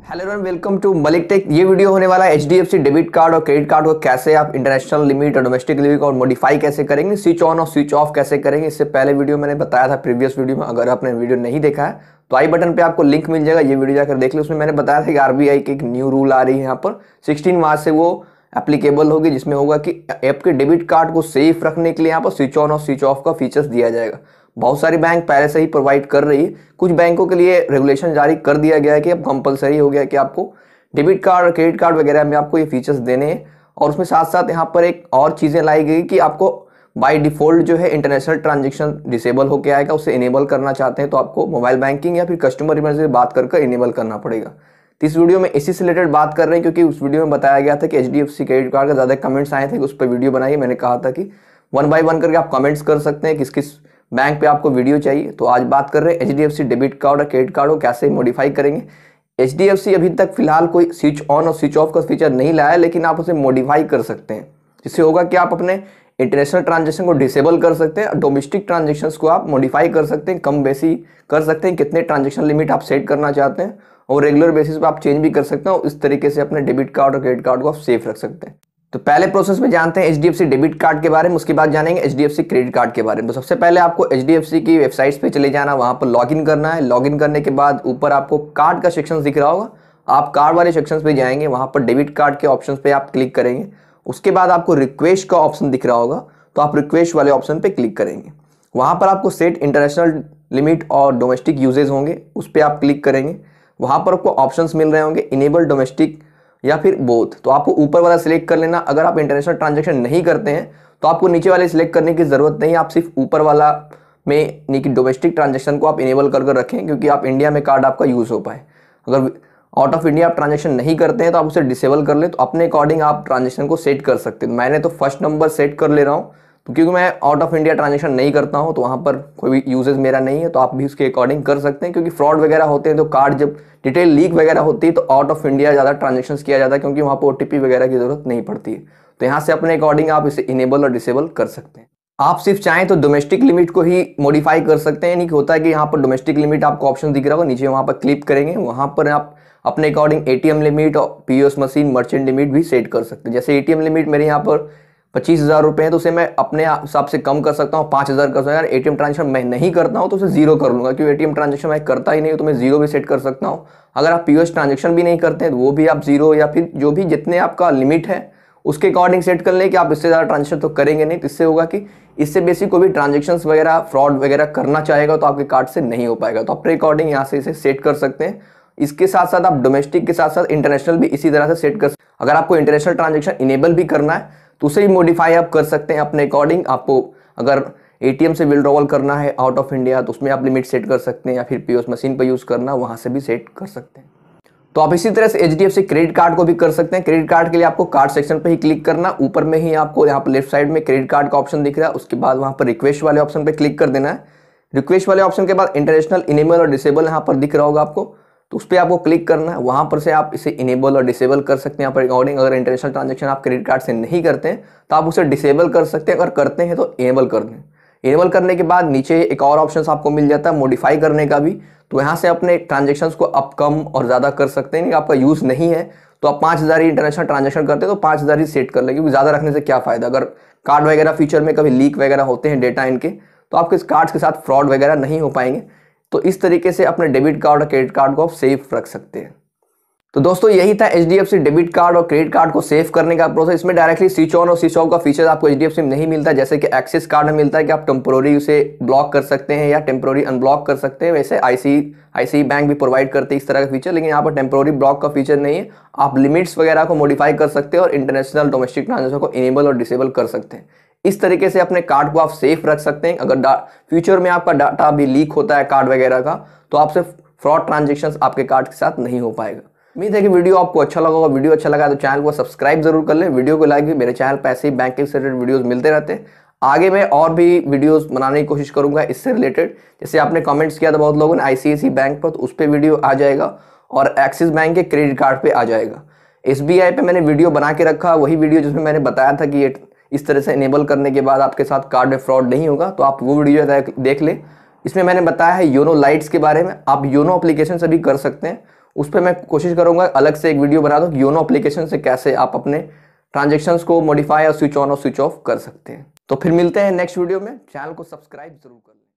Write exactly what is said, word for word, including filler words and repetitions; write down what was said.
Hello everyone, welcome to Malik tech. ये video होने वाला है एचडीएफसी डेबिट कार्ड और क्रेडिट कार्ड को कैसे आप इंटरनेशनल लिमिट और डोमेस्टिक लिमिट और मॉडिफाई कैसे करेंगे, स्विच ऑन और स्विच ऑफ कैसे करेंगे। इससे पहले वीडियो मैंने बताया था प्रीवियस वीडियो में। अगर आपने वीडियो नहीं देखा है तो आई बटन पे आपको लिंक मिल जाएगा, ये वीडियो जाकर देख लो। उसमें मैंने बताया था कि आरबीआई की एक न्यू रूल आ रही है यहाँ पर सिक्सटीन मार्च से वो एप्लीकेबल होगी, जिसमें होगा कि ऐप के डेबिट कार्ड को सेफ रखने के लिए यहाँ पर स्विच ऑन और स्विच ऑफ का फीचर्स दिया जाएगा। बहुत सारी बैंक पहले से ही प्रोवाइड कर रही है। कुछ बैंकों के लिए रेगुलेशन जारी कर दिया गया है कि अब कंपलसरी हो गया है कि आपको डेबिट कार्ड और क्रेडिट कार्ड वगैरह में आपको ये फीचर्स देने हैं। और उसमें साथ साथ यहाँ पर एक और चीज़ें लाई गई कि आपको बाय डिफ़ॉल्ट जो है इंटरनेशनल ट्रांजैक्शन डिसेबल होकर आएगा। उसे इनेबल करना चाहते हैं तो आपको मोबाइल बैंकिंग या फिर कस्टमर इमरजेंसी से बात कर कर इनेबल करना पड़ेगा। तो इस वीडियो में इसी से रिलेटेड बात कर रहे हैं, क्योंकि उस वीडियो में बताया गया था कि एचडीएफसी क्रेडिट कार्ड का ज़्यादा कमेंट्स आए थे कि उस पर वीडियो बनाइए। मैंने कहा था कि वन बाय वन करके आप कमेंट्स कर सकते हैं किस किस बैंक पे आपको वीडियो चाहिए। तो आज बात कर रहे हैं एचडीएफसी डेबिट कार्ड और क्रेडिट कार्ड को कैसे मॉडिफाई करेंगे। एचडीएफसी अभी तक फिलहाल कोई स्विच ऑन और स्विच ऑफ का फीचर नहीं लाया है, लेकिन आप उसे मॉडिफाई कर सकते हैं। जिससे होगा कि आप अपने इंटरनेशनल ट्रांजैक्शन को डिसेबल कर सकते हैं, डोमेस्टिक ट्रांजैक्शंस को आप मॉडिफाई कर सकते हैं, कम बेसी कर सकते हैं, कितने ट्रांजैक्शन लिमिट आप सेट करना चाहते हैं, और रेगुलर बेसिस पे आप चेंज भी कर सकते हैं। और इस तरीके से अपने डेबिट कार्ड और क्रेडिट कार्ड को आप सेफ रख सकते हैं। तो पहले प्रोसेस में जानते हैं एचडीएफसी डेबिट कार्ड के बारे में, उसके बाद जानेंगे एचडीएफसी क्रेडिट कार्ड के बारे में। तो सबसे पहले आपको एचडीएफसी की वेबसाइट्स पे चले जाना, वहां पर लॉगिन करना है। लॉगिन करने के बाद ऊपर आपको कार्ड का सेक्शन दिख रहा होगा, आप कार्ड वाले सेक्शन पे जाएंगे, वहां पर डेबिट कार्ड के ऑप्शन पे आप क्लिक करेंगे। उसके बाद आपको रिक्वेस्ट का ऑप्शन दिख रहा होगा, तो आप रिक्वेस्ट वाले ऑप्शन पे क्लिक करेंगे। वहां पर आपको सेट इंटरनेशनल लिमिट और डोमेस्टिक यूजेज होंगे, उस पर आप क्लिक करेंगे। वहां पर आपको ऑप्शंस मिल रहे होंगे इनेबल डोमेस्टिक या फिर बोथ, तो आपको ऊपर वाला सिलेक्ट कर लेना। अगर आप इंटरनेशनल ट्रांजैक्शन नहीं करते हैं तो आपको नीचे वाले सिलेक्ट करने की जरूरत नहीं है, आप सिर्फ ऊपर वाला में यानी कि डोमेस्टिक ट्रांजैक्शन को आप इनेबल कर कर रखें, क्योंकि आप इंडिया में कार्ड आपका यूज हो पाए। अगर आउट ऑफ इंडिया आप ट्रांजैक्शन नहीं करते हैं तो आप उसे डिसेबल कर ले, तो अपने अकॉर्डिंग आप ट्रांजैक्शन को सेट कर सकते हैं। मैंने तो फर्स्ट नंबर सेट कर ले रहा हूँ, तो क्योंकि मैं आउट ऑफ इंडिया ट्रांजैक्शन नहीं करता हूँ तो वहाँ पर कोई भी यूजेस मेरा नहीं है। तो आप भी उसके अकॉर्डिंग कर सकते हैं, क्योंकि फ्रॉड वगैरह होते हैं तो कार्ड जब डिटेल लीक वगैरह होती है तो आउट ऑफ इंडिया ज़्यादा ट्रांजेक्शन किया जाता है, क्योंकि वहाँ पर ओटीपी वगैरह की जरूरत नहीं पड़ती है। तो यहाँ से अपने अकॉर्डिंग आप इसे इनेबल और डिसेबल कर सकते हैं। आप सिर्फ चाहें तो डोमेस्टिक लिमिट को ही मॉडिफाई कर सकते हैं, यानी कि होता है कि यहाँ पर डोमेस्टिक लिमिट आपको ऑप्शन दिख रहा होगा, नीचे वहाँ पर क्लिक करेंगे, वहाँ पर आप अपने अकॉर्डिंग एटीएम लिमिट और पीओएस मशीन मर्चेंट लिमिट भी सेट कर सकते हैं। जैसे एटीएम लिमिट मेरे यहाँ पर पच्चीस हज़ार रुपये है, तो उसे मैं अपने हिसाब से कम कर सकता हूँ, पाँच हज़ार कर सकता हूँ। एटीएम ट्रांजेक्शन मैं नहीं करता हूँ तो उसे जीरो कर लूँगा, क्योंकि एटीएम ट्रांजेक्शन मैं करता ही नहीं हूँ, तो मैं जीरो भी सेट कर सकता हूँ। अगर आप पीओएस ट्रांजेक्शन भी नहीं करते हैं तो वो भी आप जीरो या फिर जो भी जितने आपका लिमिट है उसके अकॉर्डिंग सेट कर लें कि आप इससे ज़्यादा ट्रांजेक्शन तो करेंगे नहीं। तो इससे होगा कि इससे बेसिक कोई भी ट्रांजेक्शंस वगैरह फ्रॉड वगैरह करना चाहेगा तो आपके कार्ड से नहीं हो पाएगा। तो अपने अकॉर्डिंग यहाँ से इसे सेट कर सकते हैं। इसके साथ साथ आप डोमेस्टिक के साथ साथ इंटरनेशनल भी इसी तरह से सेट कर सकते हैं। अगर आपको इंटरनेशनल ट्रांजेक्शन इनेबल भी करना है तो उसे भी मॉडिफाई आप कर सकते हैं अपने अकॉर्डिंग। आपको अगर एटीएम से विड्रॉवल करना है आउट ऑफ इंडिया तो उसमें आप लिमिट सेट कर सकते हैं, या फिर पीओएस मशीन पर यूज़ करना वहाँ से भी सेट कर सकते हैं। तो आप इसी तरह से एचडीएफसी क्रेडिट कार्ड को भी कर सकते हैं। क्रेडिट कार्ड के लिए आपको कार्ड सेक्शन पे ही क्लिक करना, ऊपर में ही आपको यहाँ पर लेफ्ट साइड में क्रेडिट कार्ड का ऑप्शन दिख रहा है, उसके बाद वहाँ पर रिक्वेस्ट वाले ऑप्शन पे क्लिक कर देना है। रिक्वेस्ट वाले ऑप्शन के बाद इंटरनेशनल इनेबल और डिसेबल यहाँ पर दिख रहा होगा आपको, तो उस पर आपको क्लिक करना है। वहाँ पर से आप इसे इनेबल और डिसेबल कर सकते हैं यहाँ पर अकॉर्डिंग। अगर इंटरनेशनल ट्रांजैक्शन आप क्रेडिट कार्ड से नहीं करते हैं तो आप उसे डिसेबल कर सकते हैं, अगर करते हैं तो इनेबल कर दें। इनेबल करने के बाद नीचे एक और ऑप्शन आपको मिल जाता है मॉडिफाई करने का भी, तो यहाँ से अपने ट्रांजेक्शन्स को आप कम और ज़्यादा कर सकते हैं। आपका यूज़ नहीं है तो आप पाँच हज़ार ही इंटरनेशनल ट्रांजेक्शन करते हैं तो पाँच हज़ार ही सेट कर लेंगे, क्योंकि ज़्यादा रखने से क्या फ़ायदा। अगर कार्ड वगैरह फीचर में कभी लीक वगैरह होते हैं डेटा इनके, तो आपके कार्ड्स के साथ फ्रॉड वगैरह नहीं हो पाएंगे। तो इस तरीके से अपने डेबिट कार्ड और क्रेडिट कार्ड को आप सेफ रख सकते हैं। तो दोस्तों यही था एचडीएफसी डेबिट कार्ड और क्रेडिट कार्ड को सेव करने का प्रोसेस। इसमें डायरेक्टली स्विच ऑन और स्विच ऑफ का फीचर आपको एचडीएफसी में नहीं मिलता, जैसे कि एक्सिस कार्ड में मिलता है कि आप टेम्पोररी उसे ब्लॉक कर सकते हैं या टेम्पोररी अनब्लॉक कर सकते हैं। वैसे आईसी आईसी बैंक भी प्रोवाइड करते हैं इस तरह का फीचर, लेकिन यहाँ पर टेम्पोररी ब्लॉक का फीचर नहीं है। आप लिमिट्स वगैरह को मॉडिफाई कर सकते हैं और इंटरनेशनल डोमेस्टिक ट्रांजेक्शन को इनेबल और डिसेबल कर सकते हैं। इस तरीके से अपने कार्ड को आप सेफ रख सकते हैं। अगर फ्यूचर में आपका डाटा भी लीक होता है कार्ड वगैरह का, तो आपसे फ्रॉड ट्रांजेक्शन्स आपके कार्ड के साथ नहीं हो पाएगा। उम्मीद है कि वीडियो आपको अच्छा लगा होगा। वीडियो अच्छा लगा तो चैनल को सब्सक्राइब जरूर कर लें, वीडियो को लाइक भी। मेरे चैनल पर ऐसे ही बैंकिंग से रिलेटेड वीडियोस मिलते रहते हैं। आगे मैं और भी वीडियोस बनाने की कोशिश करूंगा इससे रिलेटेड। जैसे आपने कमेंट्स किया था बहुत लोगों ने आईसीआईसीआई बैंक पर, तो उस पर वीडियो आ जाएगा, और एक्सिस बैंक के क्रेडिट कार्ड पे आ जाएगा। एसबीआई पे मैंने वीडियो बना के रखा, वही वीडियो जिसमें मैंने बताया था कि ये इस तरह से इनेबल करने के बाद आपके साथ कार्ड में फ्रॉड नहीं होगा, तो आप वो वीडियो देख ले। इसमें मैंने बताया है योनो लाइट्स के बारे में। आप योनो एप्लीकेशन से भी कर सकते हैं, उस पर मैं कोशिश करूंगा अलग से एक वीडियो बना दूं योनो एप्लीकेशन से कैसे आप अपने ट्रांजेक्शन्स को मॉडिफाई और स्विच ऑन और स्विच ऑफ कर सकते हैं। तो फिर मिलते हैं नेक्स्ट वीडियो में। चैनल को सब्सक्राइब जरूर कर लें।